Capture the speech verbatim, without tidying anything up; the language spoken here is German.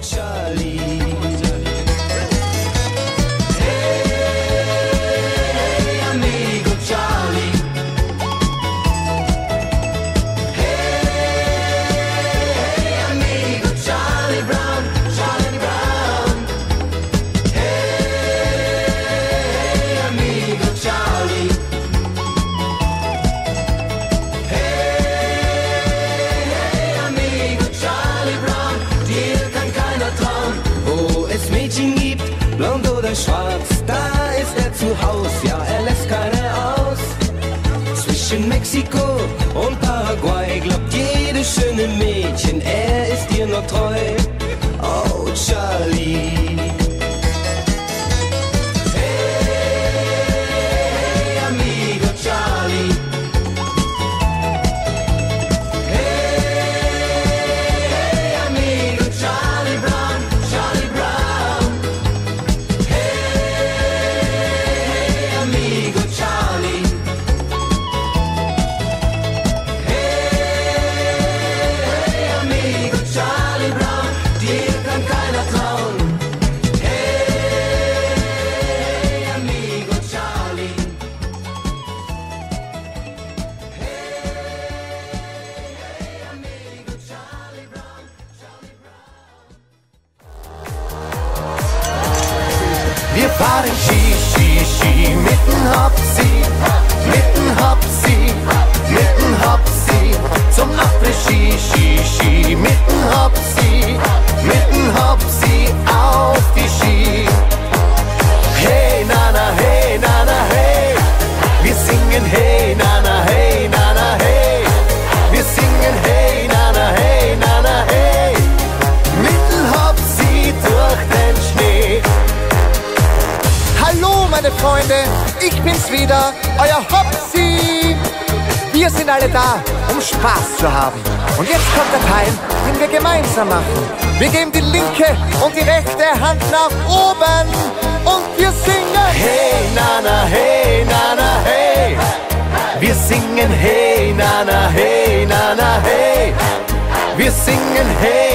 Charlie. Blond oder schwarz, da ist er zu Haus, ja, er lässt keine aus. Zwischen Mexiko und Paraguay glaubt jedes schöne Mädchen, er ist ihr noch treu. Oh, Charlie. Wir fahren Ski, Ski, Ski, mitten Hopsi, mitten Hopsi, mitten Hopsi, zum Après-Ski, Ski, Ski, mitten Hopsi, mitten Hopsi, auf die Ski. Hey, Nana, hey, Nana, hey, wir singen hey, Nana, hey, Nana, hey, wir singen hey, Nana, hey, Nana, hey, mitten Hopsi durch den Schnee. Hallo meine Freunde, ich bin's wieder, euer Hopsi. Wir sind alle da, um Spaß zu haben. Und jetzt kommt der Teil, den wir gemeinsam machen. Wir geben die linke und die rechte Hand nach oben und wir singen hey Nana, hey Nana, hey. Wir singen hey Nana, hey Nana, hey. Wir singen hey